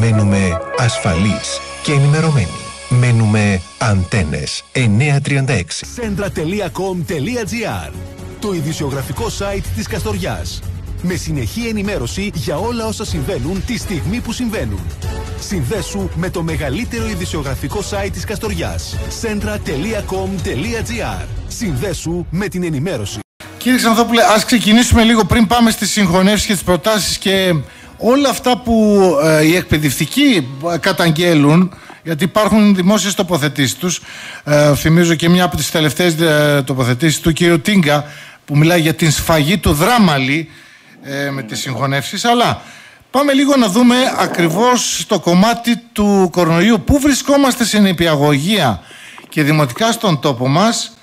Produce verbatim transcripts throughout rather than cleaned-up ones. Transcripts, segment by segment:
μένουμε ασφαλείς και ενημερωμένοι. Μένουμε Αντένες εννιακόσια τριάντα έξι. Centra τελεία com τελεία gr, το ειδησιογραφικό site της Καστοριάς. Με συνεχή ενημέρωση για όλα όσα συμβαίνουν τη στιγμή που συμβαίνουν. Συνδέσου με το μεγαλύτερο ειδησιογραφικό site της Καστοριάς. Centra τελεία com τελεία gr. Συνδέσου με την ενημέρωση. Κύριε Ξανθόπουλε, ας ξεκινήσουμε λίγο πριν πάμε στις συγχωνεύσεις και τις προτάσεις και όλα αυτά που ε, οι εκπαιδευτικοί καταγγέλουν, γιατί υπάρχουν δημόσιες τοποθετήσεις τους. Ε, θυμίζω και μια από τις τελευταίες ε, τοποθετήσεις του κύριου Τίγκα που μιλάει για την σφαγή του Δράμαλη ε, με τις συγχωνεύσεις. Αλλά πάμε λίγο να δούμε ακριβώς το κομμάτι του κορονοϊού. Πού βρισκόμαστε σε νηπιαγωγεία και δημοτικά στον τόπο μας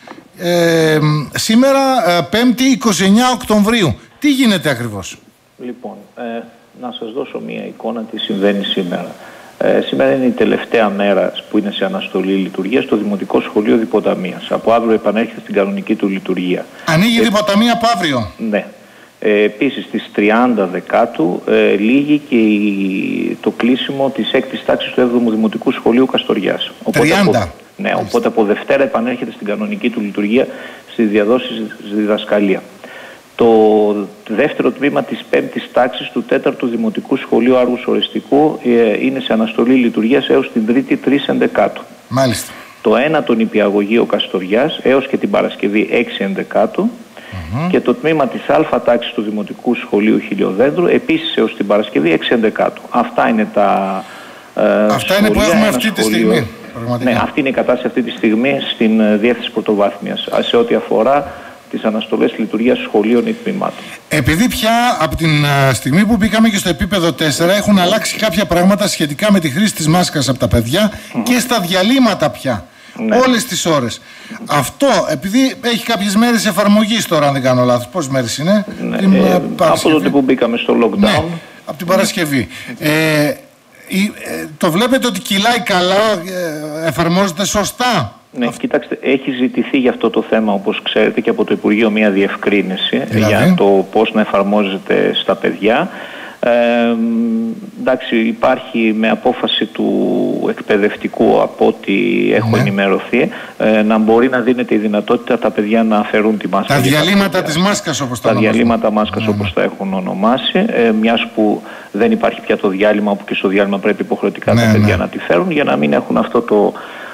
ε, σήμερα ε, πέμπτη εικοστή ενάτη Οκτωβρίου. Τι γίνεται ακριβώς? Λοιπόν, ε, να σας δώσω μια εικόνα τι συμβαίνει σήμερα. Ε, σήμερα είναι η τελευταία μέρα που είναι σε αναστολή λειτουργία στο Δημοτικό Σχολείο Διποταμίας. Από αύριο επανέρχεται στην κανονική του λειτουργία. Ανοίγει η Διποταμία από αύριο. Ναι. Ε, επίσης στις τριάντα Δεκάτου ε, λύγει και η, το κλείσιμο της έκτης τάξης του έβδομου Δημοτικού Σχολείου Καστοριάς. Οπότε τριάντα. Από, ναι, οπότε από Δευτέρα επανέρχεται στην κανονική του λειτουργία στις διαδόσεις στη διδασκαλία. Το δεύτερο τμήμα της πέμπτης τάξης του τέταρτου Δημοτικού Σχολείου Άργους Οριστικού ε, είναι σε αναστολή λειτουργίας έως την Τρίτη τρεις Ενδεκάτου. Μάλιστα. Το ένατο νηπιαγωγείο Καστοριάς έως και την Παρασκευή έξι Ενδεκάτου. Mm-hmm. Και το τμήμα της Α τάξης του Δημοτικού Σχολείου Χιλιοδέντρου επίσης έως την Παρασκευή έξι Ενδεκάτου. Αυτά είναι τα ε, Αυτά σχολεία, είναι που έχουμε αυτή σχολείο. τη στιγμή. Ναι, αυτή είναι η κατάσταση αυτή τη στιγμή στην uh, Διεύθυνση Πρωτοβάθμιας σε ό,τι αφορά τις αναστολές λειτουργίας σχολείων ή τμήματων. Επειδή πια από την uh, στιγμή που μπήκαμε και στο επίπεδο τέσσερα έχουν αλλάξει κάποια πράγματα σχετικά με τη χρήση της μάσκας από τα παιδιά mm-hmm. και στα διαλύματα πια. Ναι. Όλες τις ώρες. Mm-hmm. Αυτό, επειδή έχει κάποιες μέρες εφαρμογής τώρα, αν δεν κάνω λάθος. Πόσες μέρες είναι? Ναι. Την, ε, ε, από τότε που μπήκαμε στο lockdown. Ναι, από την Παρασκευή. Mm-hmm. Ε, ε, το βλέπετε ότι κυλάει καλά, ε, εφαρμόζεται σωστά? Ναι, αυτό. Κοιτάξτε, έχει ζητηθεί για αυτό το θέμα, όπως ξέρετε, και από το Υπουργείο μια διευκρίνηση δηλαδή για το πώς να εφαρμόζεται στα παιδιά. Ε, εντάξει, υπάρχει με απόφαση του εκπαιδευτικού, από ό,τι έχω ναι. ενημερωθεί, ε, να μπορεί να δίνεται η δυνατότητα τα παιδιά να αφαιρούν τη μάσκα. Τα διαλύματα της μάσκας, όπως τα, τα διαλύματα μάσκας ναι, όπως τα έχουν ονομάσει, ε, μιας που δεν υπάρχει πια το διάλειμμα, όπου και στο διάλειμμα πρέπει υποχρεωτικά ναι, τα παιδιά ναι. να τη φέρουν, για να μην έχουν αυτό το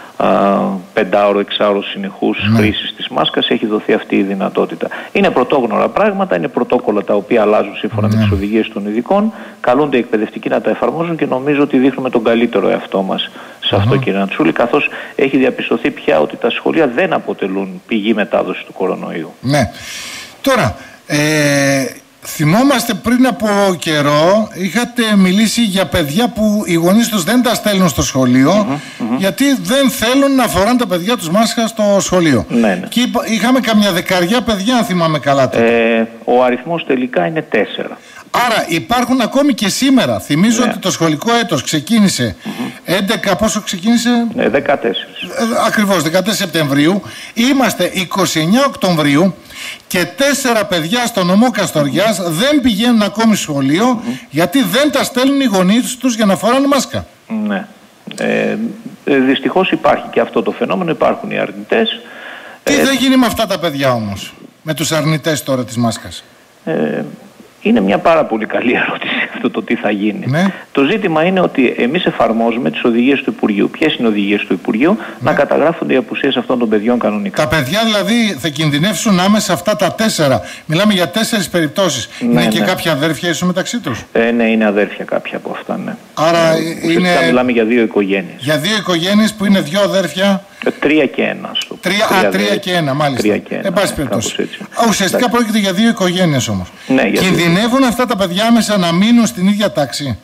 Uh, πεντάωρο, εξάωρο συνεχούς ναι. χρήσης της μάσκας. Έχει δοθεί αυτή η δυνατότητα. Είναι πρωτόγνωρα πράγματα, είναι πρωτόκολλα τα οποία αλλάζουν σύμφωνα ναι. με τις οδηγίες των ειδικών. Καλούνται οι εκπαιδευτικοί να τα εφαρμόζουν και νομίζω ότι δείχνουμε τον καλύτερο εαυτό μας σε αυτό, mm-hmm. κύριε Νατσούλη, καθώς έχει διαπιστωθεί πια ότι τα σχολεία δεν αποτελούν πηγή μετάδοσης του κορονοϊού. Ναι. Τώρα, ε... θυμόμαστε πριν από καιρό είχατε μιλήσει για παιδιά που οι γονείς τους δεν τα στέλνουν στο σχολείο mm-hmm, mm-hmm. γιατί δεν θέλουν να φοράνε τα παιδιά τους μάσκα στο σχολείο. Ναι, ναι. Και είχαμε καμιά δεκαριά παιδιά, αν θυμάμαι καλά τότε. Ε, ο αριθμός τελικά είναι τέσσερα. Άρα υπάρχουν ακόμη και σήμερα. Θυμίζω ναι. ότι το σχολικό έτος ξεκίνησε mm-hmm. έντεκα, πόσο ξεκίνησε? Ε, δεκατέσσερα. Ε, ακριβώς, δεκατέσσερα Σεπτεμβρίου. Είμαστε εικοστή ενάτη Οκτωβρίου και τέσσερα παιδιά στο νομό Καστοριάς δεν πηγαίνουν ακόμη σχολείο mm-hmm. γιατί δεν τα στέλνουν οι γονείς τους για να φοράνε μάσκα. Ναι. Ε, δυστυχώς υπάρχει και αυτό το φαινόμενο, υπάρχουν οι αρνητές. Τι ε, θα γίνει με αυτά τα παιδιά όμως, με τους αρνητές τώρα της μάσκας? Ε, Είναι μια πάρα πολύ καλή ερώτηση αυτό το τι θα γίνει. Ναι. Το ζήτημα είναι ότι εμείς εφαρμόζουμε τις οδηγίες του Υπουργείου. Ποιες είναι οι οδηγίες του Υπουργείου? Ναι. Να καταγράφονται οι απουσίες αυτών των παιδιών κανονικά. Τα παιδιά δηλαδή θα κινδυνεύσουν άμεσα αυτά τα τέσσερα. Μιλάμε για τέσσερις περιπτώσεις. Ναι, είναι ναι. και κάποια αδέρφια ίσως μεταξύ τους? Ε, ναι, είναι αδέρφια κάποια από αυτά, ναι. Άρα ε, είναι... μιλάμε για δύο οικογένειες. Για δύο οικογένειες που είναι δύο αδέρφια. Ε, τρία και ένα. Στο... Τρία, τρία, α, τρία και ένα, μάλιστα. Τρία και ένα, εν πάση περιπτώσει. Ουσιαστικά πρόκειται για δύο οικογένειες όμως. Ναι, κινδυνεύουν αυτά τα παιδιά άμεσα να μείνουν στην ίδια τάξη?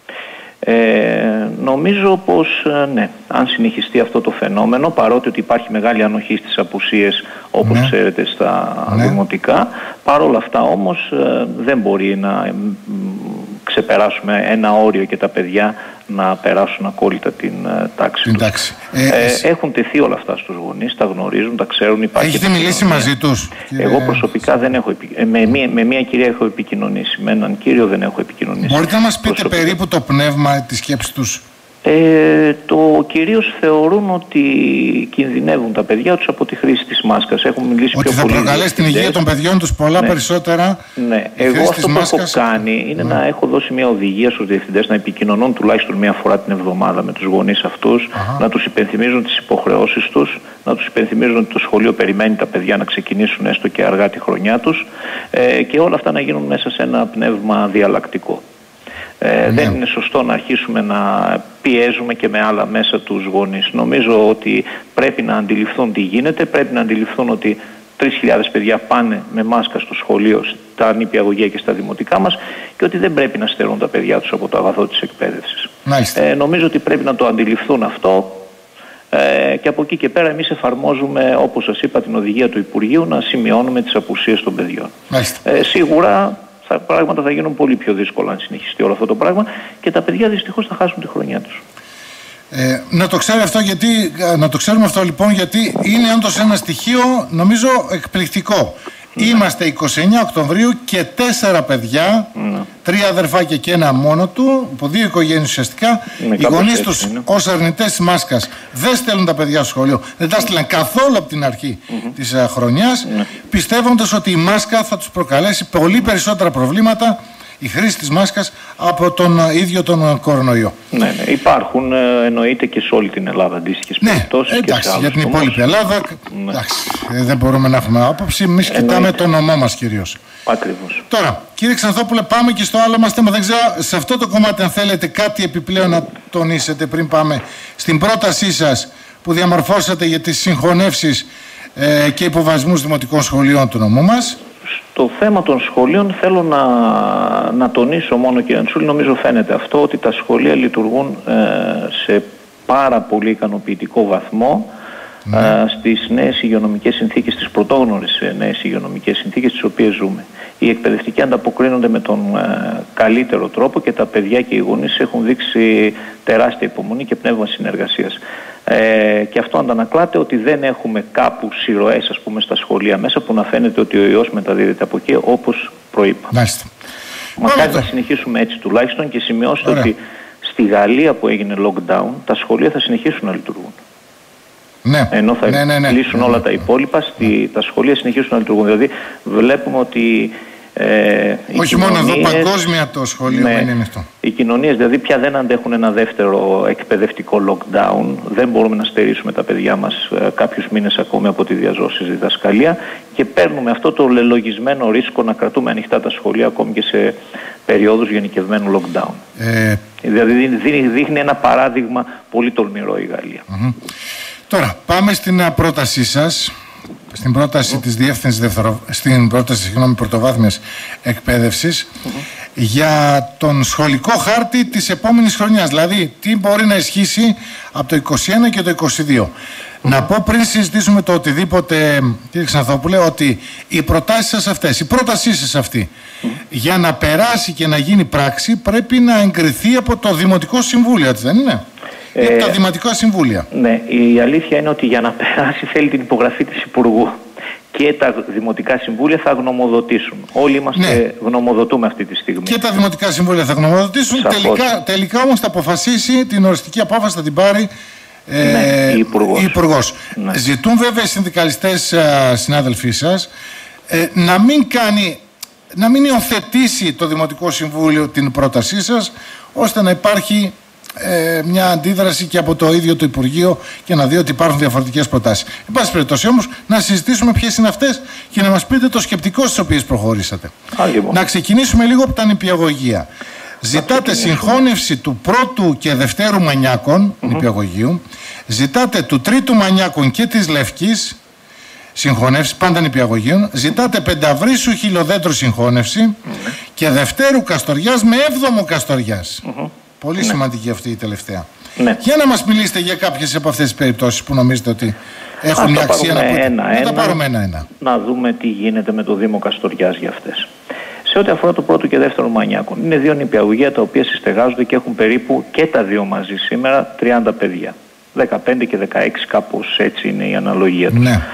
Ε, νομίζω πως ναι, αν συνεχιστεί αυτό το φαινόμενο, παρότι ότι υπάρχει μεγάλη ανοχή στις απουσίες όπως ναι. ξέρετε στα ναι. δημοτικά, παρόλα αυτά όμως δεν μπορεί να ξεπεράσουμε ένα όριο και τα παιδιά να περάσουν ακόλυτα την uh, τάξη την τους. Τάξη. Ε, ε, έχουν τεθεί όλα αυτά στους γονείς, τα γνωρίζουν, τα ξέρουν. Υπάρχει έχετε μιλήσει μαζί τους? Εγώ κύριε... προσωπικά δεν έχω επικοινωνήσει. Με, με μία κυρία έχω επικοινωνήσει, με έναν κύριο δεν έχω επικοινωνήσει. Μπορείτε να μας πείτε προσωπικά περίπου το πνεύμα της σκέψης τους? Ε, το κυρίως θεωρούν ότι κινδυνεύουν τα παιδιά τους από τη χρήση της μάσκας. Έχουν μιλήσει ότι πιο θα πολύ προκαλέσει την υγεία των παιδιών τους πολλά ναι. περισσότερα. Ναι, εγώ αυτό που μάσκας... έχω κάνει είναι ναι. να έχω δώσει μια οδηγία στους διευθυντές να επικοινωνούν τουλάχιστον μια φορά την εβδομάδα με τους γονείς αυτούς, Αχα. να τους υπενθυμίζουν τις υποχρεώσεις τους, να τους υπενθυμίζουν ότι το σχολείο περιμένει τα παιδιά να ξεκινήσουν έστω και αργά τη χρονιά τους ε, και όλα αυτά να γίνουν μέσα σε ένα πνεύμα διαλλακτικό. Ε, ναι. Δεν είναι σωστό να αρχίσουμε να πιέζουμε και με άλλα μέσα τους γονείς. Νομίζω ότι πρέπει να αντιληφθούν τι γίνεται, πρέπει να αντιληφθούν ότι τρεις χιλιάδες παιδιά πάνε με μάσκα στο σχολείο, στα νηπιαγωγεία και στα δημοτικά μας και ότι δεν πρέπει να στερούν τα παιδιά τους από το αγαθό της εκπαίδευσης. Ε, νομίζω ότι πρέπει να το αντιληφθούν αυτό ε, και από εκεί και πέρα εμείς εφαρμόζουμε, όπως σας είπα, την οδηγία του Υπουργείου να σημειώνουμε τις απουσίες των παιδιών. Ε, σίγουρα τα πράγματα θα γίνουν πολύ πιο δύσκολα αν συνεχιστεί όλο αυτό το πράγμα και τα παιδιά δυστυχώς θα χάσουν τη χρονιά τους. Ε, να, το ξέρει αυτό γιατί, να το ξέρουμε αυτό λοιπόν γιατί είναι όντως ένα στοιχείο νομίζω εκπληκτικό. Ναι. Είμαστε είκοσι εννέα Οκτωβρίου και τέσσερα παιδιά, ναι. τρία αδερφάκια και ένα μόνο του, από δύο οικογένειες ουσιαστικά. Ναι, οι γονείς τους ως αρνητές της μάσκας δεν στέλνουν τα παιδιά στο σχολείο, δεν τα στείλαν καθόλου από την αρχή mm-hmm. της uh, χρονιάς, ναι. πιστεύοντας ότι η μάσκα θα τους προκαλέσει πολύ περισσότερα προβλήματα, η χρήση της μάσκας, από τον uh, ίδιο τον uh, κορονοϊό. Ναι, ναι. Υπάρχουν uh, εννοείται και σε όλη την Ελλάδα αντίστοιχες ναι, περιπτώσεις. Εντάξει, και για την υπόλοιπη Ελλάδα ναι. εντάξει, δεν μπορούμε να έχουμε άποψη. Εμείς κοιτάμε τον νομό μας κυρίως. Ακριβώς. Τώρα, κύριε Ξανθόπουλε, πάμε και στο άλλο μας θέμα. Δεν ξέρω, σε αυτό το κομμάτι, αν θέλετε κάτι επιπλέον να τονίσετε πριν πάμε στην πρότασή σας που διαμορφώσατε για τις συγχωνεύσεις ε, και υποβασμούς δημοτικών σχολείων του νομού μας. Στο θέμα των σχολείων θέλω να, να τονίσω μόνο, κύριε Αντσούλη, νομίζω φαίνεται αυτό, ότι τα σχολεία λειτουργούν ε, σε πάρα πολύ ικανοποιητικό βαθμό ναι. ε, στις νέες υγειονομικές συνθήκες, στις πρωτόγνωρες νέες υγειονομικές συνθήκες τις οποίες ζούμε. Οι εκπαιδευτικοί ανταποκρίνονται με τον ε, καλύτερο τρόπο και τα παιδιά και οι γονείς έχουν δείξει τεράστια υπομονή και πνεύμα συνεργασίας. Ε, και αυτό αντανακλάται ότι δεν έχουμε κάπου σειροές, ας πούμε, στα σχολεία μέσα που να φαίνεται ότι ο ιός μεταδίδεται από εκεί, όπως προείπα. Μάλιστα. Μακάρι να συνεχίσουμε έτσι τουλάχιστον και σημειώστε Ωραία. ότι στη Γαλλία που έγινε lockdown τα σχολεία θα συνεχίσουν να λειτουργούν. Ναι. Ενώ θα ναι, ναι, ναι. κλείσουν ναι, όλα ναι. τα υπόλοιπα, στη, τα σχολεία συνεχίσουν να λειτουργούν. Δηλαδή βλέπουμε ότι Ε, Όχι μόνο εδώ, παγκόσμια το σχολείο ναι, είναι αυτό. Οι κοινωνίες δηλαδή πια δεν αντέχουν ένα δεύτερο εκπαιδευτικό lockdown. Δεν μπορούμε να στερήσουμε τα παιδιά μας ε, κάποιους μήνες ακόμη από τη διαζώση διδασκαλία και παίρνουμε αυτό το λελογισμένο ρίσκο να κρατούμε ανοιχτά τα σχολεία ακόμη και σε περιόδους γενικευμένου lockdown. Ε... Δηλαδή δείχνει, δείχνει ένα παράδειγμα πολύ τολμηρό η Γαλλία. Mm-hmm. Τώρα πάμε στην πρότασή σας. Στην πρόταση mm-hmm. της Διεύθυνσης δευτερο... στην πρόταση συγγνώμη, πρωτοβάθμιας εκπαίδευσης mm-hmm. για τον σχολικό χάρτη της επόμενης χρονιάς. Δηλαδή, τι μπορεί να ισχύσει από το είκοσι ένα και το είκοσι δύο. Mm-hmm. Να πω πριν συζητήσουμε το οτιδήποτε, κύριε Ξανθόπουλε, ότι οι προτάσεις σας αυτές, η πρότασή σας αυτή, mm-hmm. για να περάσει και να γίνει πράξη, πρέπει να εγκριθεί από το Δημοτικό Συμβούλιο, έτσι δεν είναι? Ε, από τα Δημοτικά Συμβούλια. Ναι, η αλήθεια είναι ότι για να περάσει θέλει την υπογραφή της Υπουργού. Και τα Δημοτικά Συμβούλια θα γνωμοδοτήσουν. Όλοι είμαστε ναι. γνωμοδοτούμε αυτή τη στιγμή. Και τα Δημοτικά Συμβούλια θα γνωμοδοτήσουν. Τελικά, τελικά όμως θα αποφασίσει, την οριστική απόφαση θα την πάρει ε, ναι, η Υπουργός. Η Υπουργός. Ναι. Ζητούν βέβαια οι συνδικαλιστές συνάδελφοί σας ε, να μην κάνει, να μην υιοθετήσει το Δημοτικό Συμβούλιο την πρότασή σας, ώστε να υπάρχει Ε, μια αντίδραση και από το ίδιο το Υπουργείο και να δει ότι υπάρχουν διαφορετικές προτάσεις. Εν πάση περιπτώσει όμως να συζητήσουμε ποιες είναι αυτές και να μας πείτε το σκεπτικό στις οποίες προχωρήσατε. Άλλη, να ξεκινήσουμε λίγο από τα νηπιαγωγεία. Ζητάτε συγχώνευση του πρώτου και δευτέρου μανιάκων mm-hmm. νηπιαγωγείου, ζητάτε του τρίτου μανιάκων και της Λευκής συγχώνευση πάντα νηπιαγωγείων, ζητάτε πενταβρίσου χιλοδέντρου συγχώνευση mm-hmm. και δευτέρου Καστοριάς με έβδομο Καστοριάς. Mm-hmm. Πολύ ναι. σημαντική αυτή η τελευταία. Ναι. Για να μας μιλήσετε για κάποιες από αυτές τις περιπτώσεις που νομίζετε ότι έχουν μια αξία να πείτε. Ένα, να ένα, τα πάρουμε ένα-ένα. Να δούμε τι γίνεται με το Δήμο Καστοριάς για αυτές. Σε ό,τι αφορά το πρώτο και δεύτερο μανιάκο, είναι δύο νηπιαγωγεία τα οποία συστεγάζονται και έχουν περίπου και τα δύο μαζί σήμερα τριάντα παιδιά. δεκαπέντε και δεκαέξι, κάπως έτσι είναι η αναλογία τους. Ναι.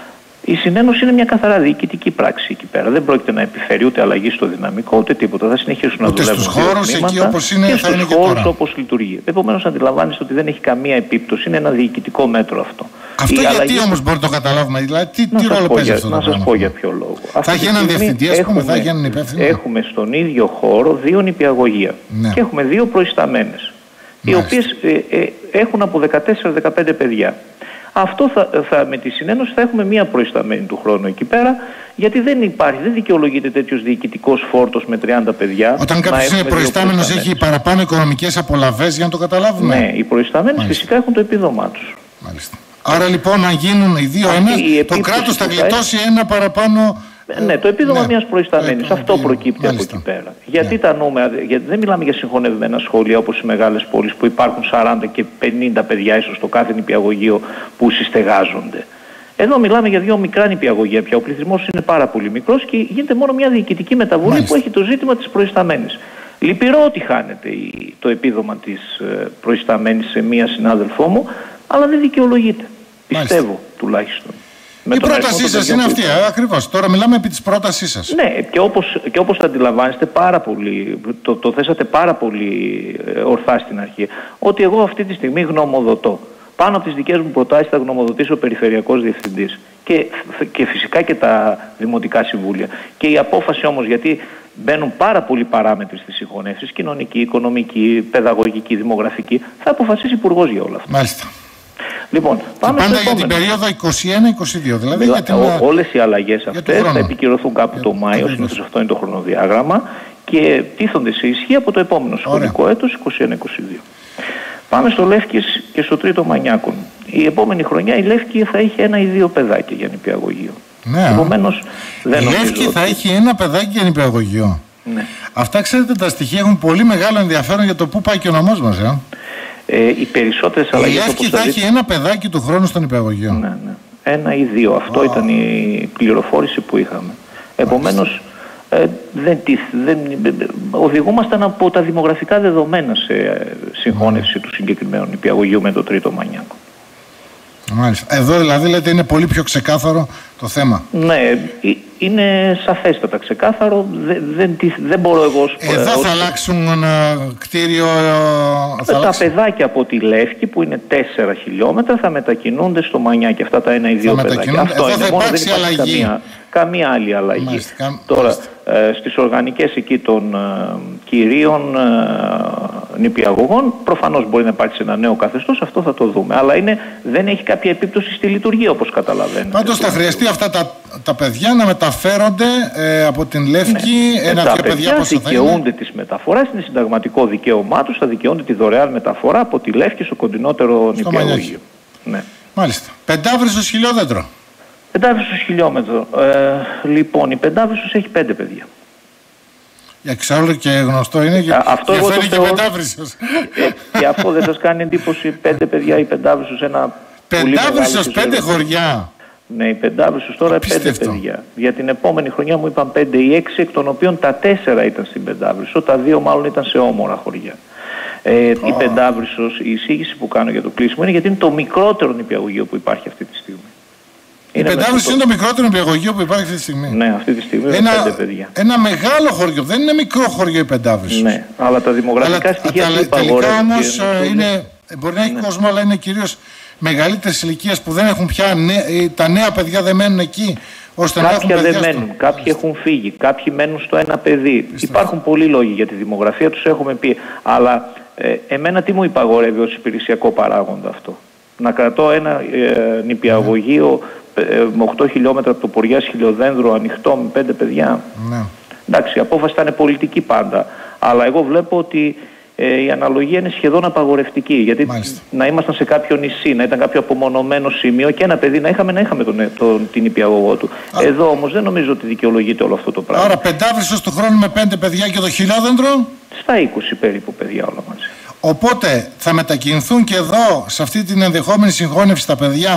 Η συνένωση είναι μια καθαρά διοικητική πράξη εκεί πέρα. Δεν πρόκειται να επιφέρει ούτε αλλαγή στο δυναμικό ούτε τίποτα. Θα συνεχίσουν να δουλεύουν στους χώρους εκεί όπως είναι, και θα είναι στους χώρους όπως λειτουργεί. Επομένως, αντιλαμβάνεστε ότι δεν έχει καμία επίπτωση. Είναι ένα διοικητικό μέτρο αυτό. Αυτό η γιατί αλλαγή... όμως μπορεί να το καταλάβουμε, δηλαδή τι, τι ρόλο παίζει αυτό το πράγμα. Να σας πω για ποιο λόγο. Θα έχει έναν διευθυντή, ας πούμε, θα έχει έναν υπεύθυνο. Έχουμε στον ίδιο χώρο δύο νηπιαγωγεία ναι. και έχουμε δύο προϊσταμένες, οι οποίες ε, ε, έχουν από δεκατέσσερα με δεκαπέντε παιδιά. Αυτό θα, θα, με τη συνένωση θα έχουμε μία προϊσταμένη του χρόνου εκεί πέρα, γιατί δεν υπάρχει, δεν δικαιολογείται τέτοιος διοικητικός φόρτος με τριάντα παιδιά. Όταν κάποιος είναι προϊστάμενος έχει παραπάνω οικονομικές απολαβές, για να το καταλάβουμε. Ναι, οι προϊσταμένες φυσικά έχουν το επίδομά τους. Μάλιστα. Άρα λοιπόν, αν γίνουν οι δύο ένα, το κράτος θα γλιτώσει ένα παραπάνω. Ναι, το επίδομα ναι. μιας προϊσταμένης. Ε, αυτό προκύπτει Μάλιστα. από εκεί πέρα. Γιατί ναι. τα νούμερα, γιατί δεν μιλάμε για συγχωνευμένα σχολεία όπως οι μεγάλες πόλεις που υπάρχουν σαράντα και πενήντα παιδιά ίσως στο κάθε νηπιαγωγείο που συστεγάζονται. Εδώ μιλάμε για δύο μικρά νηπιαγωγεία πια. Ο πληθυσμός είναι πάρα πολύ μικρός και γίνεται μόνο μια διοικητική μεταβολή Μάλιστα. που έχει το ζήτημα της προϊσταμένης. Λυπηρό ότι χάνεται το επίδομα της προϊσταμένης σε μία συνάδελφό μου, αλλά δεν δικαιολογείται. Μάλιστα. Πιστεύω τουλάχιστον. Η πρότασή σας είναι αυτή, ακριβώς. Τώρα μιλάμε επί της πρότασής σας. Ναι, και όπως, και όπως θα αντιλαμβάνεστε πάρα πολύ, το, το θέσατε πάρα πολύ ορθά στην αρχή, ότι εγώ αυτή τη στιγμή γνωμοδοτώ. Πάνω από τις δικές μου προτάσεις θα γνωμοδοτήσει ο Περιφερειακός Διευθυντής και, και φυσικά και τα Δημοτικά Συμβούλια. Και η απόφαση όμως, γιατί μπαίνουν πάρα πολλοί παράμετροι στις συγχωνεύσεις, κοινωνική, οικονομική, παιδαγωγική, δημογραφική, θα αποφασίσει Υπουργός για όλα αυτά. Μάλιστα. Λοιπόν, πάμε πάντα στο για την περίοδο είκοσι ένα είκοσι δύο. Δηλαδή για την... Ό, όλες οι αλλαγές αυτές θα επικυρωθούν κάπου το Μάιο, συνήθως αυτό είναι το χρονοδιάγραμμα, και τίθονται σε ισχύ από το επόμενο σχολικό έτος είκοσι ένα είκοσι δύο. Πάμε στο Λεύκης και στο τρίτο Μανιάκον. Η επόμενη χρονιά η Λεύκη θα έχει ένα ή δύο παιδάκια για νηπιαγωγείο. Ναι. Επομένως, δεν η Λεύκη θα έχει ένα παιδάκι για νηπιαγωγείο. Ναι. Αυτά, ξέρετε, τα στοιχεία έχουν πολύ μεγάλο ενδιαφέρον για το πού πάει και ο νομός μας. Ε? Ε, οι περισσότερες αλλαγές. Η Λεύκη θα έχει δείτε... ένα παιδάκι του χρόνου στον νηπιαγωγείο. Ναι, ναι. Ένα ή δύο. Αυτό oh. ήταν η πληροφόρηση που είχαμε. Επομένως, ε, δεν, δεν, οδηγούμασταν από τα δημογραφικά δεδομένα σε συγχώνευση mm. του συγκεκριμένου νηπιαγωγείου με το τρίτο Μανιάκο. Μάλιστα. Εδώ δηλαδή λέτε είναι πολύ πιο ξεκάθαρο το θέμα. Ναι, είναι σαφέστατα ξεκάθαρο. Δεν, δεν, δεν μπορώ εγώ... Εδώ ως... θα αλλάξουν ένα κτίριο... Θα τα αλλάξουν... παιδάκια από τη Λεύκη που είναι τέσσερα χιλιόμετρα θα μετακινούνται στο Μανιάκι. Αυτά τα ένα ή δύο παιδάκια. Αυτό εδώ είναι, θα μόνο υπάρξει δεν υπάρχει αλλαγή. Καμία, καμία άλλη αλλαγή. Μάλιστα, κα... Τώρα, Μάλιστα. ε, στις οργανικές εκεί των ε, κυρίων ε, νηπιαγωγών προφανώς μπορεί να υπάρξει ένα νέο καθεστώς, αυτό θα το δούμε. Αλλά είναι, δεν έχει κάποια επίπτωση στη λειτουργία όπως καταλαβαίνετε. Πάντως θα χρειαστεί αυτά τα, τα παιδιά να μεταφέρονται ε, από την Λεύκη. Ναι. Ένα τα δύο παιδιά πόσο δικαιούνται της μεταφοράς, είναι συνταγματικό δικαίωμά τους, θα δικαιούνται τη δωρεάν μεταφορά από τη Λεύκη στο κοντινότερο νηπιαγωγείο. Ναι. Μάλιστα. Πεντάβρισσος χιλιόδεντρο. Πεντάβρισσος χιλιόμετρο. Ε, λοιπόν, η Πεντάβρισσος έχει πέντε παιδιά. Για εξάλλου και γνωστό είναι και, αυτό και εγώ φέρει το και Πεντάβρισσος. Ε, και αυτό δεν σας κάνει εντύπωση πέντε παιδιά ή Πεντάβρισσος ένα Πεντάβρισσος πέντε χωριά. Ναι, η Πεντάβρισσος τώρα πέντε παιδιά. Για την επόμενη χρονιά μου είπαν πέντε ή έξι, εκ των οποίων τα τέσσερα ήταν στην Πεντάβρισσο, τα δύο μάλλον ήταν σε όμορα χωριά. Ε, oh. Η Πεντάβρισσος, η εισήγηση που κάνω για το κλείσιμο είναι γιατί είναι το μικρότερο νηπιαγωγείο που υπάρχει αυτή τη στιγμή. Η Πεντάβρισσος είναι το μικρότερο νηπιαγωγείο που υπάρχει αυτή τη στιγμή. Ναι, αυτή τη στιγμή ένα, είναι πέντε παιδιά. Ένα μεγάλο χωριό, δεν είναι μικρό χωριό η Πεντάβρισσος. Ναι, αλλά τα δημογραφικά αλλά, στοιχεία τα, του τελικά όμως είναι, μπορεί να έχει ναι. κόσμο, αλλά είναι κυρίως μεγαλύτερης ηλικίας που δεν έχουν πια νέ, τα νέα παιδιά δεν μένουν εκεί. Ώστε Κάποια να δεν μένουν, στο... κάποιοι έχουν φύγει, κάποιοι μένουν στο ένα παιδί. Είστε. Υπάρχουν πολλοί λόγοι για τη δημογραφία, τους έχουμε πει. Αλλά ε, εμένα τι μου υπαγορεύει ως υπηρεσιακό παράγοντα αυτό? Να κρατώ ένα ε, νηπιαγωγείο ε, με οκτώ χιλιόμετρα από το Ποριάς Χιλιοδένδρο ανοιχτό με πέντε παιδιά. Ναι. Εντάξει, η απόφαση ήταν πολιτική πάντα. Αλλά εγώ βλέπω ότι ε, η αναλογία είναι σχεδόν απαγορευτική. Γιατί Μάλιστα. να ήμασταν σε κάποιο νησί, να ήταν κάποιο απομονωμένο σημείο και ένα παιδί να είχαμε, να είχαμε τον, τον, την νηπιαγωγό του. Α. Εδώ όμως δεν νομίζω ότι δικαιολογείται όλο αυτό το πράγμα. Άρα Πεντάβρισσος του χρόνου με πέντε παιδιά και το Χιλιόδεντρο. Στα είκοσι περίπου παιδιά όλα μαζί. Οπότε θα μετακινηθούν και εδώ σε αυτή την ενδεχόμενη συγχώνευση τα παιδιά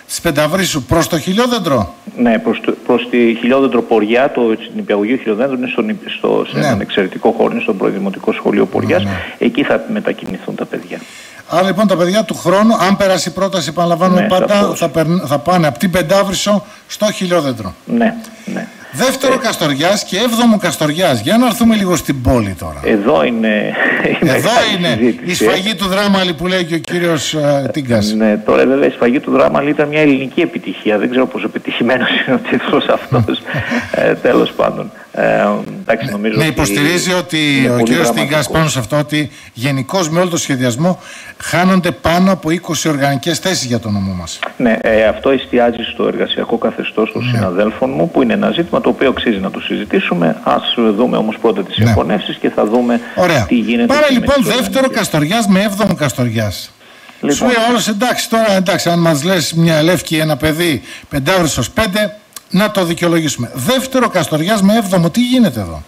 της Πενταβρύσσου προς το Χιλιόδεντρο. Ναι, προς, το, προς τη Χιλιόδεντρο Ποριά, το νηπιαγωγείο Χιλιοδέντρου είναι στο, στο, σε ναι. έναν εξαιρετικό χώρο, είναι στο προεδημοτικό σχολείο Ποριάς. Ναι, ναι. Εκεί θα μετακινηθούν τα παιδιά. Άρα λοιπόν τα παιδιά του χρόνου, αν περάσει η πρόταση, επαναλαμβάνουμε ναι, πάντα, θα, περν, θα πάνε από την Πεντάβρυσσο στο Χιλιόδεντρο. Ναι, ναι. Δεύτερο ε, Καστοριάς και έβδομο Καστοριάς. Για να έρθουμε λίγο στην πόλη τώρα. Εδώ είναι, εδώ είναι η σφαγή του Δράμαλη που λέει και ο κύριος uh, Τίγκας. Ναι, τώρα βέβαια η σφαγή του Δράμαλη ήταν μια ελληνική επιτυχία. Δεν ξέρω πόσο επιτυχημένος είναι ο τίτλος αυτός. ε, τέλος πάντων. Ε, εντάξει, νομίζω ναι, υποστηρίζει ότι, ότι ο κύριος Τίγκας πάνω σε αυτό ότι γενικώς με όλο το σχεδιασμό χάνονται πάνω από είκοσι οργανικές θέσεις για το νομό μας. Ναι, ε, αυτό εστιάζει στο εργασιακό καθεστώς των ναι. συναδέλφων μου, που είναι ένα ζήτημα το οποίο αξίζει να το συζητήσουμε. Ας δούμε όμως πρώτα τις συγχωνεύσεις ναι. και θα δούμε Ωραία. τι γίνεται. Πάμε λοιπόν δεύτερο Καστοριάς με έβδομο Καστοριάς. Λοιπόν. Σου λέει όλος εντάξει τώρα, εντάξει, αν μας λες μια Λεύκη, ένα παιδί Πεντάβρυσσος πέντε, να το δικαιολογήσουμε. Δεύτερο Καστοριάς με έβδομο, τι γίνεται εδώ?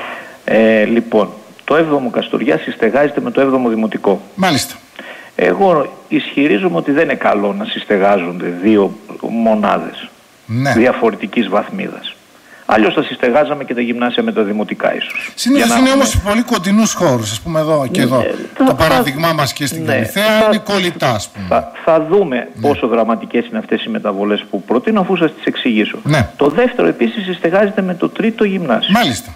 Ε, λοιπόν, το έβδομο Καστοριάς συστεγάζεται με το έβδομο Δημοτικό. Μάλιστα. Εγώ ισχυρίζομαι ότι δεν είναι καλό να συστεγάζονται δύο μονάδες ναι. διαφορετικής βαθμίδας. Αλλιώς θα συστεγάζαμε και τα γυμνάσια με τα δημοτικά ίσως. Συνήθως είναι όμως σε πολύ κοντινούς χώρους, ας πούμε εδώ και εδώ. Ε, το θα, παράδειγμά μας και στην ναι, Καλυθέα είναι κολλητά, ας πούμε. Θα, θα δούμε ναι. πόσο δραματικές είναι αυτές οι μεταβολές που προτείνω, αφού σας τις εξηγήσω. Ναι. Το δεύτερο επίσης συστεγάζεται με το τρίτο γυμνάσιο. Μάλιστα.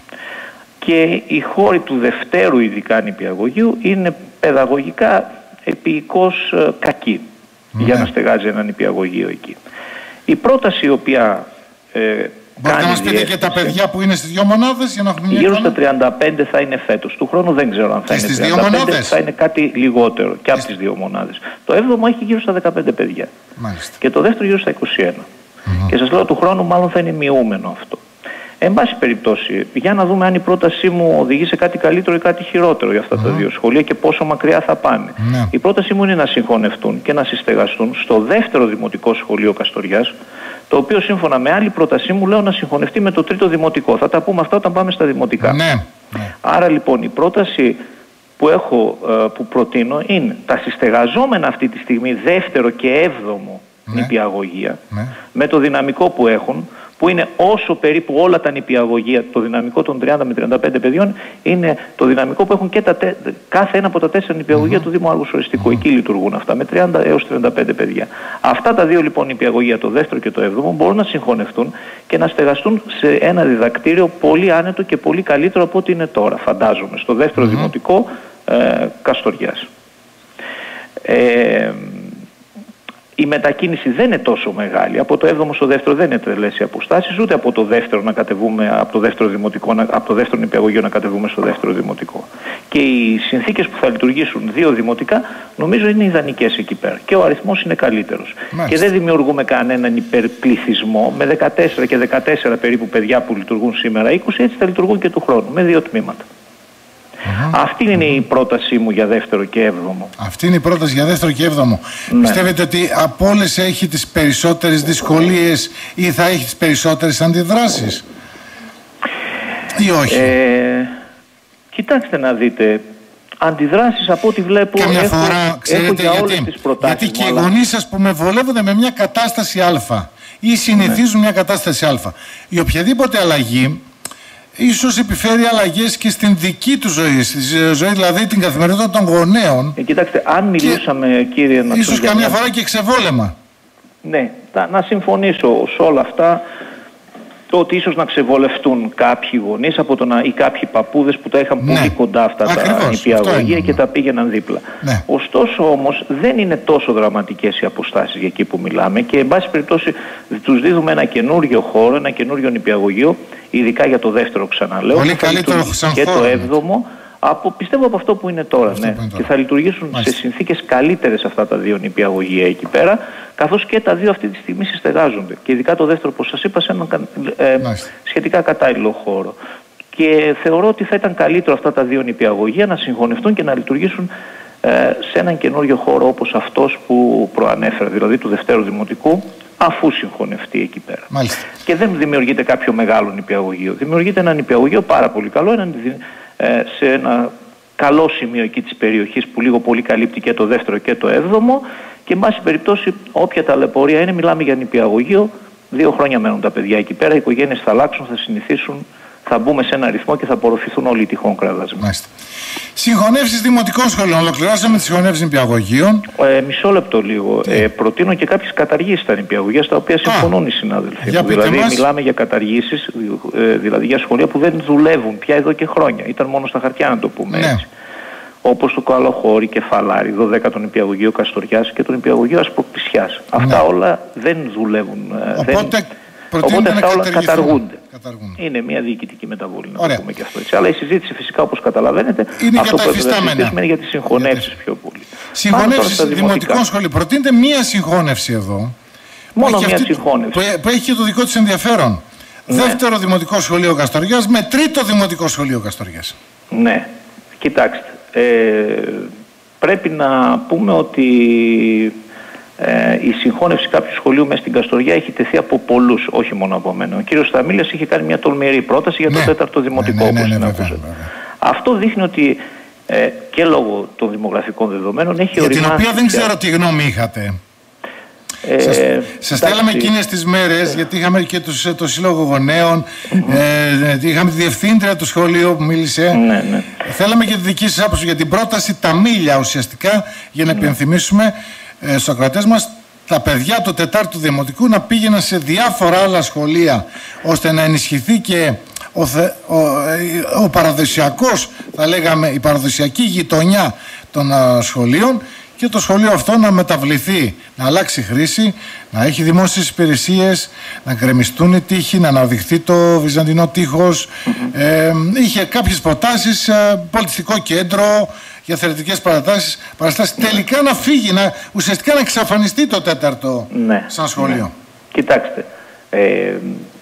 Και οι χώροι του δευτέρου ειδικά νηπιαγωγείου είναι παιδαγωγικά επικώς ε, κακοί ναι. για να στεγάζει ένα νηπιαγωγείο εκεί. Η πρόταση η οποία... Ε, Μπορείτε να μας πείτε και τα παιδιά που είναι στις δύο μονάδες για να έχουμε μια γύρω στα τριάντα πέντε θα είναι φέτος. Του χρόνου δεν ξέρω αν θα και είναι τριάντα πέντε, θα είναι κάτι λιγότερο και από τις δύο μονάδες. Το έβδομο έχει γύρω στα δεκαπέντε παιδιά. Μάλιστα. Και το δεύτερο γύρω στα είκοσι ένα. Mm-hmm. Και σας λέω του χρόνου μάλλον θα είναι μειούμενο αυτό. Εν πάση περιπτώσει, για να δούμε αν η πρότασή μου οδηγεί σε κάτι καλύτερο ή κάτι χειρότερο για αυτά mm-hmm. τα δύο σχολεία και πόσο μακριά θα πάνε. Mm-hmm. Η πρότασή μου είναι να συγχωνευτούν και να συστεγαστούν στο δεύτερο δημοτικό σχολείο Καστοριάς, το οποίο σύμφωνα με άλλη πρότασή μου λέω να συγχωνευτεί με το τρίτο δημοτικό. Θα τα πούμε αυτά όταν πάμε στα δημοτικά. Ναι, ναι. Άρα λοιπόν η πρόταση που, έχω, που προτείνω είναι τα συστεγαζόμενα αυτή τη στιγμή δεύτερο και έβδομο ναι. νηπιαγωγεία ναι. με το δυναμικό που έχουν, που είναι όσο περίπου όλα τα νηπιαγωγεία, το δυναμικό των τριάντα με τριάντα πέντε παιδιών είναι το δυναμικό που έχουν και τα τε, κάθε ένα από τα τέσσερα νηπιαγωγεία mm-hmm. του Δήμου Άργους Οριστικού. Mm-hmm. Εκεί λειτουργούν αυτά με τριάντα έως τριάντα πέντε παιδιά. Αυτά τα δύο λοιπόν νηπιαγωγεία, το δεύτερο και το έβδομο, μπορούν να συγχωνευτούν και να στεγαστούν σε ένα διδακτήριο πολύ άνετο και πολύ καλύτερο από ό,τι είναι τώρα, φαντάζομαι, στο δεύτερο mm-hmm. δημοτικό ε, Καστοριάς. Ε, Η μετακίνηση δεν είναι τόσο μεγάλη. Από το έβδομο στο δεύτερο δεν είναι τρελές οι αποστάσεις, ούτε από το δεύτερο να κατεβούμε, από το δεύτερο δημοτικό, από το δεύτερο νηπιαγωγείο να κατεβούμε στο δεύτερο δημοτικό. Και οι συνθήκες που θα λειτουργήσουν δύο δημοτικά νομίζω είναι ιδανικές εκεί πέρα. Και ο αριθμός είναι καλύτερος. Μάλιστα. Και δεν δημιουργούμε κανέναν υπερπληθυσμό. Με δεκατέσσερα και δεκατέσσερα περίπου παιδιά που λειτουργούν σήμερα, είκοσι έτσι θα λειτουργούν και του χρόνου, με δύο τμήματα. Mm-hmm. Αυτή είναι η πρότασή μου για δεύτερο και έβδομο. Αυτή είναι η πρόταση για δεύτερο και έβδομο. Ναι. Πιστεύετε ότι από όλες έχει τις περισσότερες δυσκολίες ή θα έχει τις περισσότερες αντιδράσεις ή όχι? Ε, κοιτάξτε να δείτε. Αντιδράσεις από ό,τι βλέπω καμιά έχω, φορά, ξέρετε, έχω για γιατί, όλες τις προτάσεις. Γιατί και οι γονείς σας που με βολεύονται με μια κατάσταση Α ή συνηθίζουν ναι. μια κατάσταση Α. Η οποιαδήποτε αλλαγή ίσως επιφέρει αλλαγές και στην δική του ζωή, στη ζωή δηλαδή την καθημερινότητα των γονέων. Ε, κοιτάξτε, αν μιλούσαμε κύριε Νατσούργια... Ίσως καμιά φορά και ξεβόλεμα. Ναι, τα, να συμφωνήσω σε όλα αυτά, το ότι ίσως να ξεβολευτούν κάποιοι γονείς από το να, ή κάποιοι παππούδες που τα είχαν ναι. πολύ κοντά αυτά ακριβώς, τα νηπιαγωγεία και τα πήγαιναν δίπλα. Ναι. Ωστόσο όμως δεν είναι τόσο δραματικές οι αποστάσεις για εκεί που μιλάμε και εν πάση περιπτώσει τους δίδουμε ένα καινούριο χώρο, ένα καινούριο νηπιαγωγείο, ειδικά για το δεύτερο ξαναλέω, πολύ καλύτερο και το έβδομο. Από, πιστεύω από αυτό που είναι τώρα, αυτό ναι. Είναι τώρα. Και θα λειτουργήσουν Μάλιστα. σε συνθήκες καλύτερες αυτά τα δύο νηπιαγωγεία εκεί πέρα, καθώς και τα δύο αυτή τη στιγμή συστεγάζονται. Και ειδικά το δεύτερο, όπως σας είπα, σε έναν ε, σχετικά κατάλληλο χώρο. Και θεωρώ ότι θα ήταν καλύτερο αυτά τα δύο νηπιαγωγεία να συγχωνευτούν και να λειτουργήσουν ε, σε έναν καινούριο χώρο όπως αυτός που προανέφερα, δηλαδή του δευτέρου δημοτικού, αφού συγχωνευτεί εκεί πέρα. Μάλιστα. Και δεν δημιουργείται κάποιο μεγάλο νηπιαγωγείο. Δημιουργείται ένα νηπιαγωγείο πάρα πολύ καλό, ένα σε ένα καλό σημείο εκεί της περιοχής που λίγο πολύ καλύπτει και το δεύτερο και το έβδομο Και εν πάση περιπτώσει, όποια ταλαιπωρία είναι, μιλάμε για νηπιαγωγείο. Δύο χρόνια μένουν τα παιδιά εκεί πέρα. Οι οικογένειες θα αλλάξουν, θα συνηθίσουν, θα μπούμε σε ένα ρυθμό και θα απορροφηθούν όλοι οι τυχόν κραδασμοί. Συγχωνεύσεις δημοτικών σχολείων. Ολοκληρώσαμε τις συγχωνεύσεις νηπιαγωγείων. Ε, μισό λεπτό λίγο. Ε, προτείνω και κάποιες καταργήσεις στα νηπιαγωγεία, στα οποία συμφωνούν οι συνάδελφοι. Δηλαδή, μας. μιλάμε για καταργήσεις, ε, δηλαδή για σχολεία που δεν δουλεύουν πια εδώ και χρόνια. Ήταν μόνο στα χαρτιά, να το πούμε ναι. έτσι. Όπως το Καλοχώρι, Κεφαλάρι, δωδέκατο νηπιαγωγείο Καστοριάς και το νηπιαγωγείο Ασπροπτησιάς. Αυτά ναι. όλα δεν δουλεύουν. Οπότε, δεν... Οπότε αυτά όλα καταργούνται. καταργούνται. Είναι μια διοικητική μεταβολή, να Ωραία. το πούμε και αυτό έτσι. Αλλά η συζήτηση φυσικά, όπως καταλαβαίνετε, είναι αυτό που θα είναι για τις συγχωνεύσεις πιο πολύ. Συγχωνεύσεις δημοτικών σχολείων. Προτείνεται μία συγχώνευση εδώ. Μόνο μία συγχώνευση. Που, που έχει και το δικό της ενδιαφέρον. Ναι. Δεύτερο δημοτικό σχολείο Καστοριάς με τρίτο δημοτικό σχολείο Καστοριάς. Ναι, κοιτάξτε. Ε, πρέπει να πούμε ότι ε, η συγχώνευση κάποιου σχολείου μέσα στην Καστοριά έχει τεθεί από πολλούς, όχι μόνο από μένα. Ο κύριος Σταμίλιας είχε κάνει μια τολμηρή πρόταση για το ναι. τέταρτο δημοτικό, ναι, ναι, ναι, ναι, όπως ναι, ναι, ναι. Αυτό δείχνει ότι ε, και λόγω των δημογραφικών δεδομένων έχει για οριμάσει. Για την οποία δεν ξέρω τι γνώμη είχατε. Ε, σας σας στέλναμε εκείνες τις μέρες, γιατί είχαμε και τους, το Σύλλογο Γονέων, mm-hmm. ε, είχαμε τη διευθύντρια του σχολείου που μίλησε. Ναι, ναι. Θέλαμε και τη δική σας άποψη για την πρόταση τα μίλια ουσιαστικά, για να mm. υπενθυμίσουμε ε, στους ακροατές μας τα παιδιά του τετάρτου δημοτικού να πήγαιναν σε διάφορα άλλα σχολεία, ώστε να ενισχυθεί και ο, ο, ο παραδοσιακός, θα λέγαμε, η παραδοσιακή γειτονιά των α, σχολείων, και το σχολείο αυτό να μεταβληθεί, να αλλάξει χρήση, να έχει δημόσιες υπηρεσίες, να γκρεμιστούν οι τείχοι, να αναδειχθεί το βυζαντινό τείχος. Mm-hmm. Ε, είχε κάποιες προτάσεις, ε, πολιτιστικό κέντρο για θεωρητικές παραστάσεις, παραστάσεις. Mm-hmm. Τελικά να φύγει, να, ουσιαστικά να εξαφανιστεί το τέταρτο ναι. σαν σχολείο. Ναι. Κοιτάξτε, ε,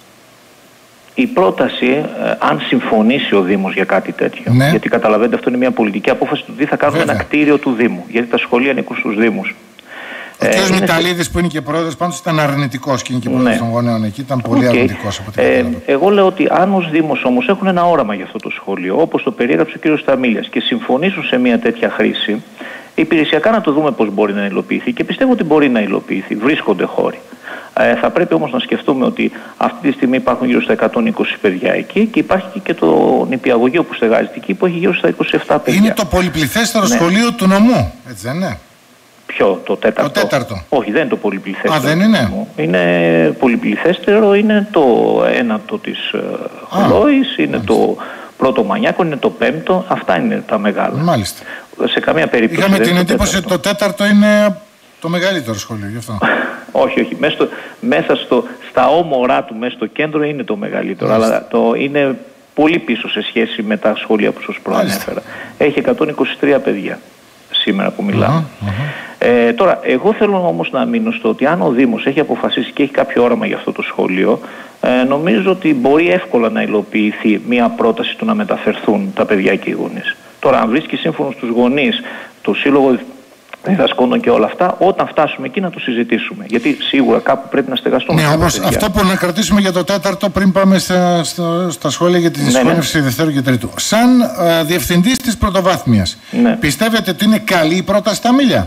η πρόταση, ε, αν συμφωνήσει ο Δήμος για κάτι τέτοιο, ναι. γιατί καταλαβαίνετε αυτό είναι μια πολιτική απόφαση του τι θα κάνουμε Βέβαια. ένα κτίριο του Δήμου, γιατί τα σχολεία ανήκουν στους Δήμους. Ο κ. Ε, Μηταλίδης σε... που είναι και πρόεδρος πάντως ήταν αρνητικός και είναι και πρόεδρος ναι. των γονέων εκεί, ήταν πολύ okay. αρνητικός από την ε, Εγώ λέω ότι αν ως Δήμος όμως έχουν ένα όραμα για αυτό το σχολείο, όπως το περιέγραψε ο κ. Σταμίλιας, και συμφωνήσουν σε μια τέτοια χρήση, υπηρεσιακά να το δούμε πώς μπορεί να υλοποιηθεί και πιστεύω ότι μπορεί να υλοποιηθεί, βρίσκονται χώροι. Ε, θα πρέπει όμως να σκεφτούμε ότι αυτή τη στιγμή υπάρχουν γύρω στα εκατόν είκοσι παιδιά εκεί και υπάρχει και το νηπιαγωγείο που στεγάζεται εκεί που έχει γύρω στα είκοσι επτά παιδιά. Είναι το πολυπληθέστερο ναι. σχολείο του νομού, έτσι δεν είναι? Ποιο, το τέταρτο? Το τέταρτο. Όχι, δεν είναι το πολυπληθέστερο. Α, δεν είναι. Είναι πολυπληθέστερο, είναι το ένατο της Χλώης, είναι μάλιστα. το πρώτο Μανιάκο, είναι το πέμπτο. Αυτά είναι τα μεγάλα. Μάλιστα. Σε καμία περίπτωση. Είχαμε την εντύπωση ότι το τέταρτο είναι το μεγαλύτερο σχολείο, γι' αυτό. όχι, όχι. Μέσα, στο, μέσα στο, στα όμορά του, μέσα στο κέντρο είναι το μεγαλύτερο. Μάλιστα. Αλλά το είναι πολύ πίσω σε σχέση με τα σχολεία που σας προανέφερα. Έχει εκατόν είκοσι τρία παιδιά σήμερα που μιλάμε. Uh-huh, uh-huh. Ε, τώρα, εγώ θέλω όμως να μείνω στο ότι αν ο Δήμος έχει αποφασίσει και έχει κάποιο όραμα για αυτό το σχολείο, ε, νομίζω ότι μπορεί εύκολα να υλοποιηθεί μια πρόταση του να μεταφερθούν τα παιδιά και οι γονείς. Τώρα, αν βρίσκει σύμφωνο στους γονείς, το Σύλλογο Διδασκόντων και όλα αυτά, όταν φτάσουμε εκεί να το συζητήσουμε. Γιατί σίγουρα κάπου πρέπει να στεγαστούμε. Ναι, όμως αυτό που να κρατήσουμε για το τέταρτο πριν πάμε στα, στα, στα σχόλια για τη συγχώνευση ναι, ναι. Δευτέρου και Τρίτου. Σαν ε, διευθυντής της πρωτοβάθμιας, ναι. πιστεύετε ότι είναι καλή η πρόταση στα μίλια?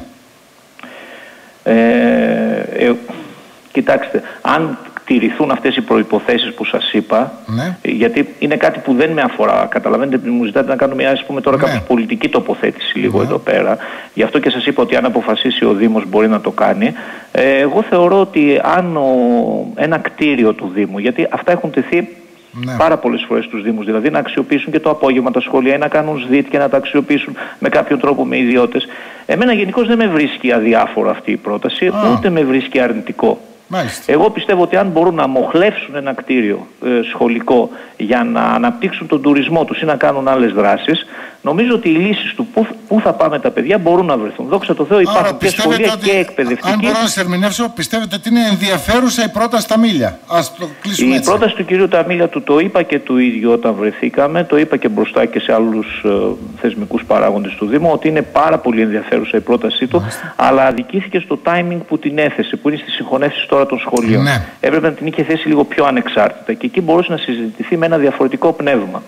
Ε, ε, κοιτάξτε, αν τηρηθούν αυτές οι προϋποθέσεις που σας είπα, ναι. γιατί είναι κάτι που δεν με αφορά. Καταλαβαίνετε, μου ζητάτε να κάνω μια ας πούμε, τώρα ναι. κάποια πολιτική τοποθέτηση λίγο ναι. εδώ πέρα. Γι' αυτό και σας είπα ότι αν αποφασίσει ο Δήμος μπορεί να το κάνει. Ε, εγώ θεωρώ ότι αν ο, ένα κτίριο του Δήμου, γιατί αυτά έχουν τεθεί ναι. πάρα πολλές φορές στους Δήμους, δηλαδή να αξιοποιήσουν και το απόγευμα τα σχολεία ή να κάνουν ΣΔΙΤ και να τα αξιοποιήσουν με κάποιον τρόπο με ιδιώτες. Εμένα γενικώς δεν με βρίσκει αδιάφορο αυτή η πρόταση, Α. ούτε με βρίσκει αρνητικό. Μάλιστα. Εγώ πιστεύω ότι αν μπορούν να μοχλεύσουν ένα κτίριο ε, σχολικό για να αναπτύξουν τον τουρισμό τους ή να κάνουν άλλες δράσεις, νομίζω ότι οι λύσεις του πού, πού θα πάμε τα παιδιά μπορούν να βρεθούν. Δόξα τω Θεώ υπάρχουν Άρα, και σχολεία και εκπαιδευτικοί. Αν μπορώ να σας ερμηνεύσω, πιστεύετε ότι είναι ενδιαφέρουσα η πρόταση Ταμίλια? Ας το κλείσουμε η έτσι. Η πρόταση του κυρίου Ταμίλια του το είπα και του ίδιου όταν βρεθήκαμε, το είπα και μπροστά και σε άλλους ε, θεσμικούς παράγοντες του Δήμου, ότι είναι πάρα πολύ ενδιαφέρουσα η πρότασή του, Μάλιστα. αλλά αδικήθηκε στο timing που την έθεσε, που είναι στις συγχωνεύσεις τώρα των σχολείων. Ναι. Έπρεπε να την είχε θέσει λίγο πιο ανεξάρτητα και εκεί μπορούσε να συζητηθεί με ένα διαφορετικό πνεύμα.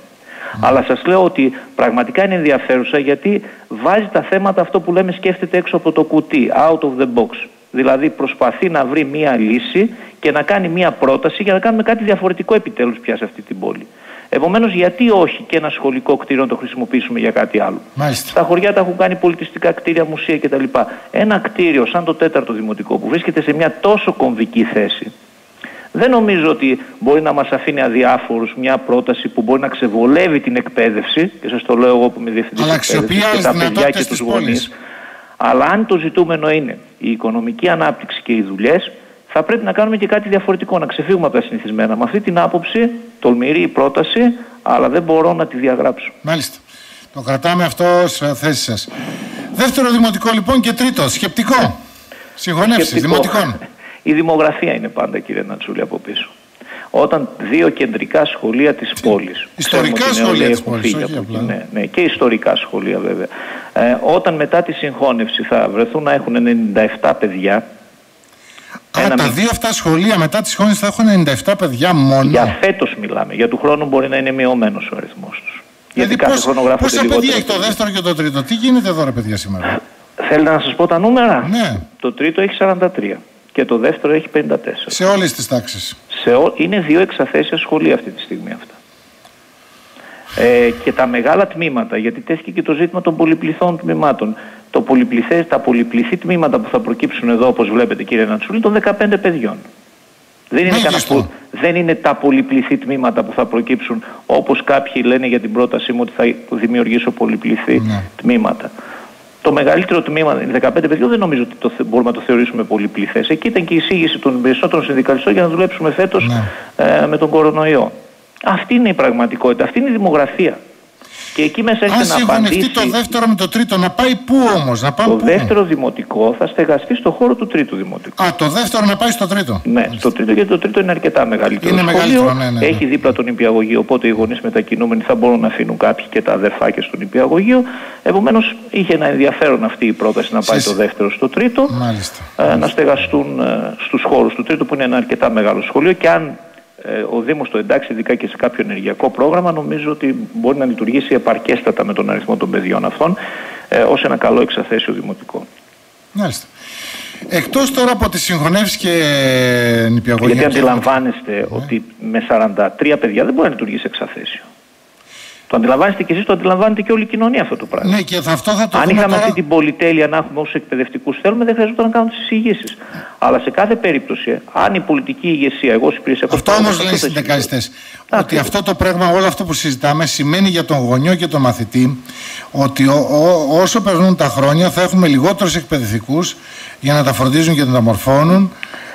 Mm. Αλλά σας λέω ότι πραγματικά είναι ενδιαφέρουσα, γιατί βάζει τα θέματα, αυτό που λέμε, σκέφτεται έξω από το κουτί, out of the box. Δηλαδή προσπαθεί να βρει μία λύση και να κάνει μία πρόταση για να κάνουμε κάτι διαφορετικό επιτέλους πια σε αυτή την πόλη. Επομένως, γιατί όχι και ένα σχολικό κτίριο να το χρησιμοποιήσουμε για κάτι άλλο. Μάλιστα. Στα χωριά τα έχουν κάνει πολιτιστικά κτίρια, μουσεία κτλ. Ένα κτίριο σαν το τέταρτο δημοτικό που βρίσκεται σε μια τόσο κομβική θέση, δεν νομίζω ότι μπορεί να μας αφήνει αδιάφορους μια πρόταση που μπορεί να ξεβολεύει την εκπαίδευση, και σας το λέω εγώ που είμαι διευθυντής εκπαίδευσης, και τα παιδιά και τους γονείς. Αλλά αν το ζητούμενο είναι η οικονομική ανάπτυξη και οι δουλειές, θα πρέπει να κάνουμε και κάτι διαφορετικό, να ξεφύγουμε από τα συνηθισμένα. Με αυτή την άποψη, τολμηρή η πρόταση, αλλά δεν μπορώ να τη διαγράψω. Μάλιστα. Το κρατάμε αυτό σε θέση σας. Δεύτερο δημοτικό λοιπόν και τρίτο, σκεπτικό. Συγχωνεύσεις δημοτικών. Η δημογραφία είναι πάντα, κύριε Νατσούλη, από πίσω. Όταν δύο κεντρικά σχολεία της πόλης. Ιστορικά σχολεία της πόλης, όχι απλά. Ναι, ναι, και ιστορικά σχολεία βέβαια. Ε, όταν μετά τη συγχώνευση θα βρεθούν να έχουν ενενήντα επτά παιδιά. Α, ένα τα μη... δύο αυτά σχολεία μετά τη συγχώνευση θα έχουν ενενήντα επτά παιδιά μόνο. Για φέτος μιλάμε. Για του χρόνου μπορεί να είναι μειωμένος ο αριθμός τους. Γιατί κάθε χρόνο γράφεται πόσα παιδιά έχει το δεύτερο και το τρίτο. Τι γίνεται εδώ, ρε παιδιά, σήμερα? Θέλετε να σας πω τα νούμερα? Ναι. Το τρίτο έχει σαράντα τρία και το δεύτερο έχει πενήντα τέσσερα. Σε όλες τις τάξεις. Σε ό... Είναι δύο εξαθέσια σχολεία αυτή τη στιγμή αυτά. Ε, και τα μεγάλα τμήματα, γιατί τέθηκε και το ζήτημα των πολυπληθών τμήματων. Το πολυπληθές, τα πολυπληθή τμήματα που θα προκύψουν εδώ, όπως βλέπετε, κύριε Νατσούλη, των δεκαπέντε παιδιών. Δεν είναι, κανένα, δεν είναι τα πολυπληθή τμήματα που θα προκύψουν, όπως κάποιοι λένε για την πρότασή μου ότι θα δημιουργήσω πολυπληθή ναι. τμήματα. Το μεγαλύτερο τμήμα, δεκαπέντε παιδιών, δεν νομίζω ότι το, μπορούμε να το θεωρήσουμε πολυπληθές. Εκεί ήταν και η εισήγηση των περισσότερων συνδικαλιστών για να δουλέψουμε φέτος ναι. ε, με τον κορονοϊό. Αυτή είναι η πραγματικότητα, αυτή είναι η δημογραφία. Και εκεί μέσα έχετε να απαντήσει. Αν συγχωνευτεί το δεύτερο με το τρίτο, να πάει πού όμως, να πάμε το πού? δεύτερο δημοτικό θα στεγαστεί στο χώρο του τρίτου δημοτικού. Α, το δεύτερο να πάει στο τρίτο. Ναι, Μάλιστα. στο τρίτο, γιατί το τρίτο είναι αρκετά μεγαλύτερο. Είναι σχολείο, μεγαλύτερο, ναι, ναι, ναι. Έχει δίπλα τον νηπιαγωγείο, οπότε οι γονείς μετακινούμενοι θα μπορούν να αφήνουν κάποιοι και τα αδερφάκια στο νηπιαγωγείο. Επομένως, είχε ένα ενδιαφέρον αυτή η πρόταση να πάει Σε... το δεύτερο στο τρίτο. Μάλιστα. Ε, Μάλιστα. Να στεγαστούν ε, στους χώρους του τρίτου, που είναι ένα αρκετά μεγάλο σχολείο, και αν ο Δήμος το εντάξει, ειδικά και σε κάποιο ενεργειακό πρόγραμμα, νομίζω ότι μπορεί να λειτουργήσει επαρκέστατα με τον αριθμό των παιδιών αυτών ε, ως ένα καλό εξαθέσιο δημοτικό. Μάλιστα. Εκτός τώρα από τις συγχωνεύσεις και νηπιαγωγία. Γιατί αντιλαμβάνεστε ναι. ότι με σαράντα τρία παιδιά δεν μπορεί να λειτουργήσει εξαθέσιο. Το αντιλαμβάνεστε και εσείς, το αντιλαμβάνετε και όλη η κοινωνία αυτό το πράγμα. Ναι, και αυτό θα το Αν είχαμε τώρα... αυτή την πολυτέλεια να έχουμε όσους εκπαιδευτικούς θέλουμε, δεν χρειαζόταν να κάνουμε τις εισηγήσεις. Αλλά σε κάθε περίπτωση, αν η πολιτική ηγεσία, εγώ ως υπηρεσιακός αυτό όμως λένε οι συνδικαλιστές. Ότι αυτό το πράγμα, όλο αυτό που συζητάμε, σημαίνει για τον γονιό και τον μαθητή ότι ό, ό, όσο περνούν τα χρόνια θα έχουμε λιγότερους εκπαιδευτικούς για να τα φροντίζουν και να τα μορφώνουν.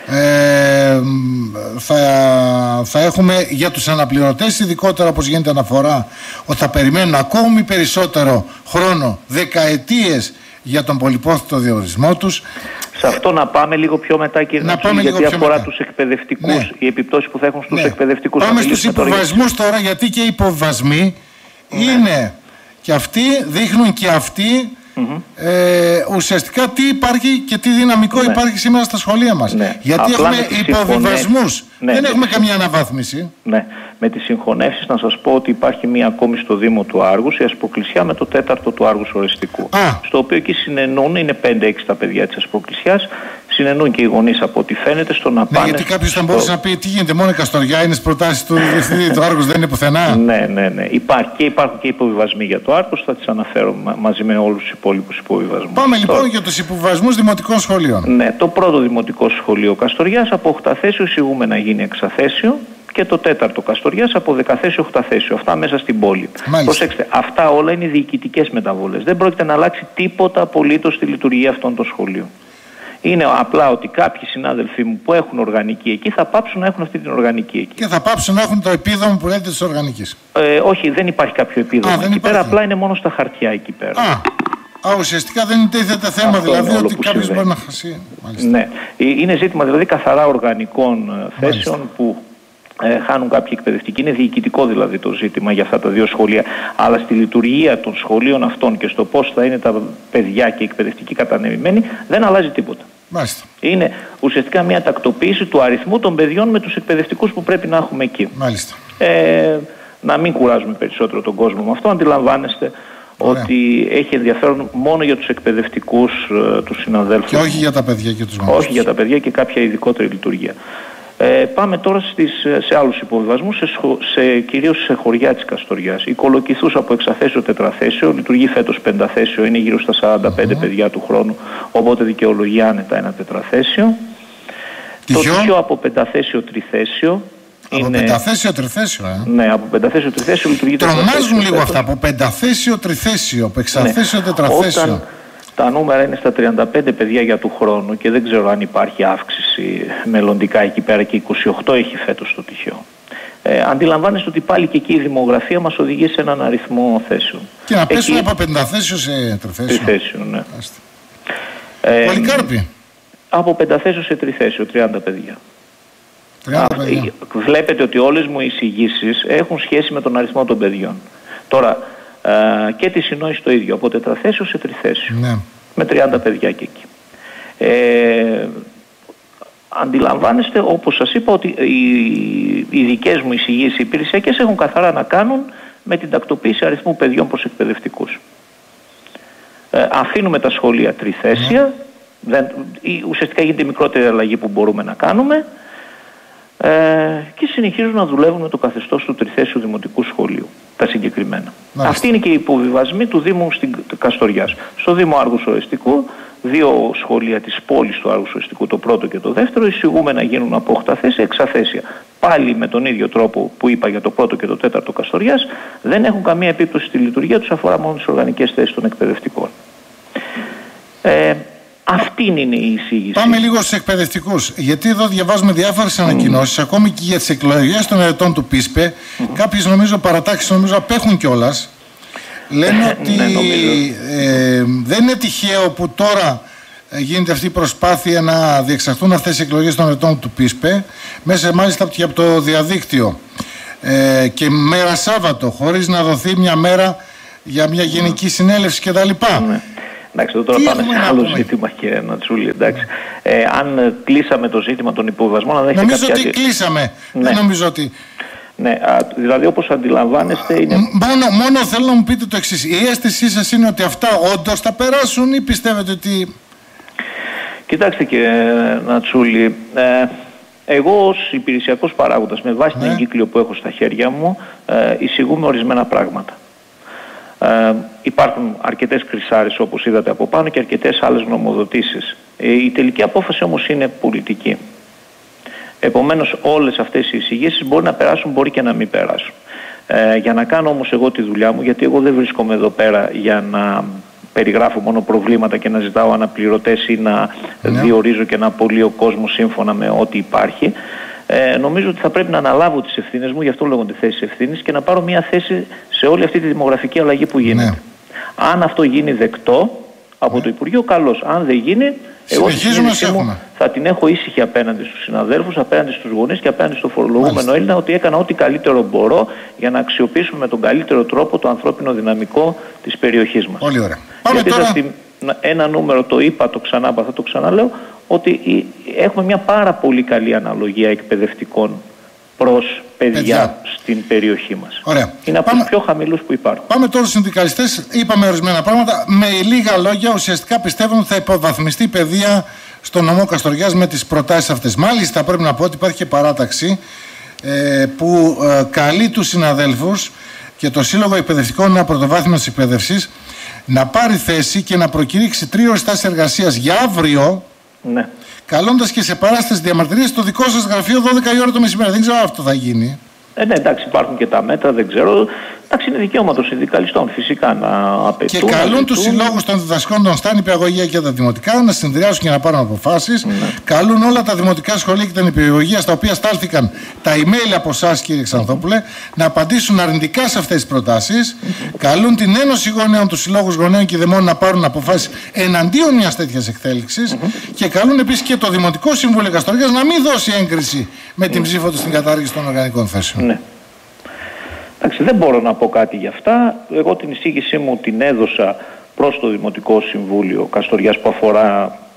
Ε, θα, θα έχουμε για τους αναπληρωτές, ειδικότερα όπως γίνεται αναφορά, ότι θα περιμένουν ακόμη περισσότερο χρόνο, δεκαετίες, για τον πολυπόθητο διορισμό τους. Σε αυτό να πάμε λίγο πιο μετά, κύριε Νατσούλη, γιατί αφορά μετά τους εκπαιδευτικούς, ναι. οι επιπτώσεις που θα έχουν στους ναι. εκπαιδευτικούς. Πάμε στους υποβασμούς τώρα, γιατί και οι υποβασμοί ναι. είναι και αυτοί, δείχνουν και αυτοί Mm-hmm. Ε, ουσιαστικά τι υπάρχει και τι δυναμικό ναι. υπάρχει σήμερα στα σχολεία μας. Ναι. Γιατί απλά έχουμε υποβιβασμούς, ναι, δεν ναι, έχουμε ναι. καμία αναβάθμιση. Ναι, με τις συγχωνεύσεις να σας πω ότι υπάρχει μία ακόμη στο Δήμο του Άργους, η Ασπροκλησιά με το τέταρτο του Άργους οριστικού. Α. Στο οποίο εκεί συνεννούν, είναι πέντε έξι τα παιδιά της Ασπροκλησιάς, συνεννούν και οι γονείς από ό,τι φαίνεται στο να πάνε. Ναι, γιατί κάποιος θα μπορούσε στο... να πει τι γίνεται, μόνο η Καστοριά είναι στις προτάσεις του διευθυντή του Άργους, δεν είναι πουθενά. Ναι, ναι, ναι. Υπάρχει και υπάρχουν και υποβιβασμοί για το Άργους, θα τις αναφέρω μαζί με όλους τους υπόλοιπους υποβιβασμούς. Πάμε λοιπόν Τώρα... για τους υποβιβασμούς δημοτικών σχολείων. Ναι, το πρώτο δημοτικό σχολείο Καστοριάς από οκταθέσιο εισηγούμε να γίνει εξαθέσιο. Και το τέταρτο Καστοριάς από δεκαθέσιο οχταθέσιο. Αυτά μέσα στην πόλη. Μάλιστα. Προσέξτε, αυτά όλα είναι διοικητικές μεταβολές. Δεν πρόκειται να αλλάξει τίποτα απολύτως στη λειτουργία αυτών των σχολείων. Είναι απλά ότι κάποιοι συνάδελφοί μου που έχουν οργανική εκεί θα πάψουν να έχουν αυτή την οργανική εκεί. Και θα πάψουν να έχουν το επίδομα που λέτε της οργανικής. Ε, όχι, δεν υπάρχει κάποιο επίδομα. Α, εκεί υπάρχει. Πέρα απλά είναι μόνο στα χαρτιά εκεί πέρα. Α. Α, ουσιαστικά δεν τίθεται θέμα, αυτό δηλαδή ότι κάποιος μπορεί να χάσει. Μάλιστα. Ναι. Είναι ζήτημα δηλαδή καθαρά οργανικών θέσεων. Μάλιστα. Που ε, χάνουν κάποιοι εκπαιδευτικοί. Είναι διοικητικό δηλαδή το ζήτημα για αυτά τα δύο σχολεία. Αλλά στη λειτουργία των σχολείων αυτών και στο πώς θα είναι τα παιδιά και οι εκπαιδευτικοί κατανεμημένοι δεν αλλάζει τίποτα. Μάλιστα. Είναι ουσιαστικά μια τακτοποίηση του αριθμού των παιδιών με τους εκπαιδευτικούς που πρέπει να έχουμε εκεί. Μάλιστα. Ε, να μην κουράζουμε περισσότερο τον κόσμο με αυτό. Αντιλαμβάνεστε Ωραία. ότι έχει ενδιαφέρον μόνο για τους εκπαιδευτικούς, ε, τους συναδέλφους. Και όχι για τα παιδιά και τους γονείς. Όχι για τα παιδιά και κάποια ειδικότερη λειτουργία. Ε, πάμε τώρα στις, σε άλλους υποβιβασμούς, σε, σε, κυρίως σε χωριά της Καστοριάς. Η Κολοκυθούς από εξαθέσιο τετραθέσιο, λειτουργεί φέτος πενταθέσιο, είναι γύρω στα σαράντα πέντε uh-huh. παιδιά του χρόνου, οπότε δικαιολογεί άνετα ένα τετραθέσιο. Το Τυχιό από πενταθέσιο τριθέσιο. Από είναι... πενταθέσιο τριθέσιο, ε. Ναι, από πενταθέσιο τριθέσιο λειτουργεί το τρομάζουν λίγο αυτά, από πενταθέσιο τριθέσιο, από εξαθέσιο ναι. τετραθέσιο. Όταν τα νούμερα είναι στα τριάντα πέντε παιδιά για του χρόνου και δεν ξέρω αν υπάρχει αύξηση μελλοντικά εκεί πέρα, και είκοσι οκτώ έχει φέτος το Τυχιό. Ε, αντιλαμβάνεστε ότι πάλι και εκεί η δημογραφία μας οδηγεί σε έναν αριθμό θέσεων. Και να πέσουμε εκεί... από πενταθέσιο σε τριθέσιο. Τριθέσιο, ναι. Ε, Πολυκάρπη. Από πενταθέσιο σε τριθέσιο, τριάντα παιδιά. τριάντα παιδιά. Βλέπετε ότι όλες μου οι εισηγήσεις έχουν σχέση με τον αριθμό των παιδιών. Τώρα, ε, και τη συνόηση το ίδιο, από τετραθέσιο σε τριθέσιο. Ναι. Με τριάντα παιδιά και εκεί. Ε, αντιλαμβάνεστε, όπως σας είπα, ότι οι, οι δικές μου εισηγήσεις οι υπηρεσιακές έχουν καθαρά να κάνουν με την τακτοποίηση αριθμού παιδιών προς εκπαιδευτικούς. Ε, αφήνουμε τα σχολεία τριθέσια, ναι. δεν, η, ουσιαστικά γίνεται η μικρότερη αλλαγή που μπορούμε να κάνουμε, ε, και συνεχίζουν να δουλεύουν με το καθεστώς του τριθέσιου δημοτικού σχολείου, τα συγκεκριμένα. Μάλιστα. Αυτή είναι και η υποβιβασμή του Δήμου στην Καστοριάς. Στο Δήμο Άργους Οριστικού, δύο σχολεία της πόλης του Άργους Οριστικού, το πρώτο και το δεύτερο, εισηγούμε να γίνουν από οχταθέσια εξαθέσια. Πάλι με τον ίδιο τρόπο που είπα για το πρώτο και το τέταρτο Καστοριάς, δεν έχουν καμία επίπτωση στη λειτουργία τους, αφορά μόνο τις οργανικές θέσεις των εκπαιδευτικών. Ε, Αυτή είναι η εισήγηση. Πάμε λίγο στους εκπαιδευτικούς. Γιατί εδώ διαβάζουμε διάφορες ανακοινώσεις, mm. ακόμη και για τις εκλογές των ερετών του ΠΙΣΠΕ. Mm. Κάποιες νομίζω παρατάξεις νομίζω απέχουν κιόλας. Λένε ότι ναι, ε, δεν είναι τυχαίο που τώρα γίνεται αυτή η προσπάθεια να διεξαχθούν αυτές οι εκλογές των ερετών του ΠΙΣΠΕ, μέσα μάλιστα και από το διαδίκτυο. Ε, και μέρα Σάββατο, χωρίς να δοθεί μια μέρα για μια γενική συνέλευση κτλ. Mm. Εντάξει, εδώ τώρα τι πάμε σε άλλο ζήτημα, κύριε Νατσούλη. Εντάξει. Ε, αν κλείσαμε το ζήτημα των υποβιβασμών, αν έχετε νομίζω κάποια... ότι κλείσαμε. Ναι. Δεν νομίζω ότι... Ναι, α, δηλαδή όπως αντιλαμβάνεστε είναι... Μόνο, μόνο θέλω να μου πείτε το εξής. Η αίσθησή σας είναι ότι αυτά όντως θα περάσουν ή πιστεύετε ότι... Κοιτάξτε, κύριε Νατσούλη, ε, εγώ ως υπηρεσιακός παράγοντας, με βάση ναι. την εγκύκλιο που έχω στα χέρια μου, ε, εισηγούμε ορισμένα πράγματα. Ε, υπάρχουν αρκετές κρυσάρες όπως είδατε από πάνω και αρκετές άλλες νομοδοτήσεις. Ε, η τελική απόφαση όμως είναι πολιτική. Επομένως όλες αυτές οι εισηγήσεις μπορεί να περάσουν, μπορεί και να μην περάσουν. Ε, για να κάνω όμως εγώ τη δουλειά μου, γιατί εγώ δεν βρίσκομαι εδώ πέρα για να περιγράφω μόνο προβλήματα και να ζητάω αναπληρωτές ή να ναι. διορίζω και να απολύω κόσμο σύμφωνα με ό,τι υπάρχει. Ε, νομίζω ότι θα πρέπει να αναλάβω τις ευθύνες μου, γι' αυτό λέγονται θέσεις ευθύνης, και να πάρω μια θέση σε όλη αυτή τη δημογραφική αλλαγή που γίνεται. Ναι. Αν αυτό γίνει δεκτό από ναι. το Υπουργείο, καλώς. Αν δεν γίνει, εγώ στη μου θα την έχω ήσυχη απέναντι στους συναδέλφους, απέναντι στους γονείς και απέναντι στο φορολογούμενο Μάλιστα. Έλληνα, ότι έκανα ό,τι καλύτερο μπορώ για να αξιοποιήσουμε με τον καλύτερο τρόπο το ανθρώπινο δυναμικό της περιοχής μας. Πολύ ωραία. Πάμε Γιατί τώρα... στη, ένα νούμερο το είπα, το ξανά, θα το ξαναλέω, ότι έχουμε μια πάρα πολύ καλή αναλογία εκπαιδευτικών προς παιδιά, παιδιά. στην περιοχή μας. Ωραία. Είναι από τους πιο χαμηλούς που υπάρχουν. Πάμε τώρα στους συνδικαλιστές. Είπαμε ορισμένα πράγματα. Με λίγα λόγια, ουσιαστικά πιστεύουν ότι θα υποβαθμιστεί η παιδεία στο νομό Καστοριάς με τις προτάσεις αυτές. Μάλιστα, πρέπει να πω ότι υπάρχει και παράταξη ε, που ε, καλεί τους συναδέλφους και το Σύλλογο Εκπαιδευτικών Νέα Πρωτοβάθμιας Εκπαίδευσης να πάρει θέση και να προκηρύξει τρίωρες τάσεις εργασίας για αύριο. Ναι. Καλώντας και σε παράσταση διαμαρτυρίες στο δικό σας γραφείο δώδεκα η ώρα το μεσημέρι. Δεν ξέρω αν αυτό θα γίνει. Ε, ναι, εντάξει, υπάρχουν και τα μέτρα, δεν ξέρω. Εντάξει, είναι δικαίωμα των συνδικαλιστών φυσικά να απαιτούν. Και καλούν τους συλλόγους των διδασκών των ΣΤΑ, νηπιαγωγεία και τα δημοτικά να συνδυάσουν και να πάρουν αποφάσεις. Ναι. Καλούν όλα τα δημοτικά σχολεία και τα νηπιαγωγεία στα οποία στάλθηκαν τα email από εσάς, κύριε Ξανθόπουλε, να απαντήσουν αρνητικά σε αυτές τις προτάσεις. Mm-hmm. Καλούν την Ένωση Γονέων, τους συλλόγους γονέων και δαιμόνων να πάρουν αποφάσεις εναντίον μιας τέτοιας εξέλιξης. Mm-hmm. Και καλούν επίσης και το Δημοτικό Συμβούλιο Καστοριάς να μην δώσει έγκριση με την mm-hmm. ψήφο του στην κατάργηση των οργανικών θέσεων. Ναι. Εντάξει, δεν μπορώ να πω κάτι γι' αυτά. Εγώ την εισήγησή μου την έδωσα προς το Δημοτικό Συμβούλιο Καστοριάς που αφορά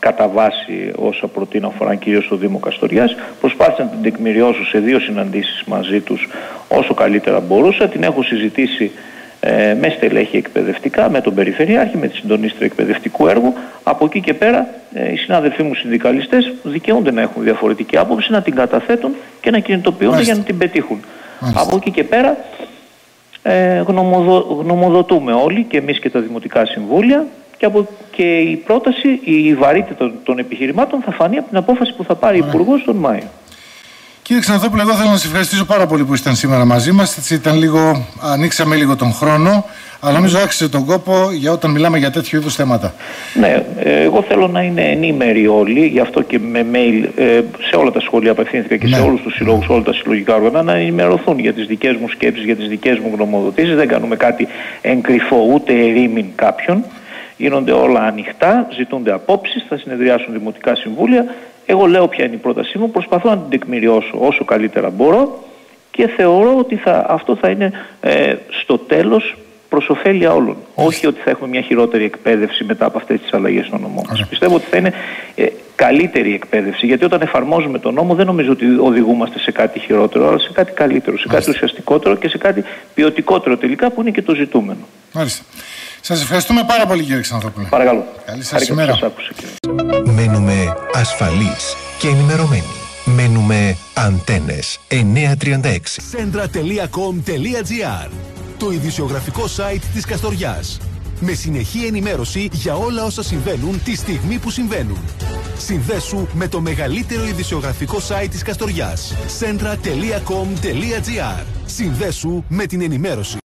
κατά βάση όσα προτείνω αφορά κυρίως στο Δήμο Καστοριάς. Προσπάθησα να την τεκμηριώσω σε δύο συναντήσεις μαζί τους όσο καλύτερα μπορούσα. Την έχω συζητήσει ε, με στελέχη εκπαιδευτικά, με τον Περιφερειάρχη, με τη συντονίστρια εκπαιδευτικού έργου. Από εκεί και πέρα ε, οι συνάδελφοί μου συνδικαλιστές δικαιούνται να έχουν διαφορετική άποψη, να την καταθέτουν και να κινητοποιούνται για να την πετύχουν. Μάλιστα. Από εκεί και πέρα ε, γνωμοδο, γνωμοδοτούμε όλοι και εμείς και τα Δημοτικά Συμβούλια. Και, από, και η πρόταση, η βαρύτητα των, των επιχειρημάτων θα φανεί από την απόφαση που θα πάρει ο Υπουργός τον Μάιο. Κύριε Ξανθόπουλε, εγώ θέλω να σας ευχαριστήσω πάρα πολύ που ήσταν σήμερα μαζί μας. Έτσι ήταν λίγο, ανοίξαμε λίγο τον χρόνο, αλλά νομίζω άξιζε τον κόπο για όταν μιλάμε για τέτοιου είδους θέματα. Ναι, εγώ θέλω να είναι ενήμεροι όλοι, γι' αυτό και με mail σε όλα τα σχολεία απευθύνθηκα και ναι. σε όλους τους συλλόγους, όλα τα συλλογικά όργανα, να ενημερωθούν για τις δικές μου σκέψεις, για τις δικές μου γνωμοδοτήσεις. Δεν κάνουμε κάτι εγκρυφό ούτε ερήμην κάποιον. Γίνονται όλα ανοιχτά, ζητούνται απόψεις, θα συνεδριάσουν δημοτικά συμβούλια. Εγώ λέω ποια είναι η πρότασή μου, προσπαθώ να την τεκμηριώσω όσο καλύτερα μπορώ και θεωρώ ότι θα, αυτό θα είναι ε, στο τέλος προς ωφέλεια όλων. Όχι ότι θα έχουμε μια χειρότερη εκπαίδευση μετά από αυτές τις αλλαγές στον νόμο μας. Πιστεύω ότι θα είναι ε, καλύτερη εκπαίδευση, γιατί όταν εφαρμόζουμε τον νόμο δεν νομίζω ότι οδηγούμαστε σε κάτι χειρότερο, αλλά σε κάτι καλύτερο, σε κάτι ουσιαστικότερο και σε κάτι ποιοτικότερο τελικά, που είναι και το ζητούμενο. Μάλιστα. Σας ευχαριστούμε πάρα πολύ, κύριε Ξανθόπουλε. Παρακαλώ. Καλή σας ημέρα. Μένουμε ασφαλείς και ενημερωμένοι. Μένουμε Αντένες εννιακόσια τριάντα έξι. Centra τελεία com τελεία gr, το ειδησιογραφικό site της Καστοριάς. Με συνεχή ενημέρωση για όλα όσα συμβαίνουν τη στιγμή που συμβαίνουν. Συνδέσου με το μεγαλύτερο ειδησιογραφικό site της Καστοριάς. Centra τελεία com τελεία gr. Συνδέσου με την ενημέρωση.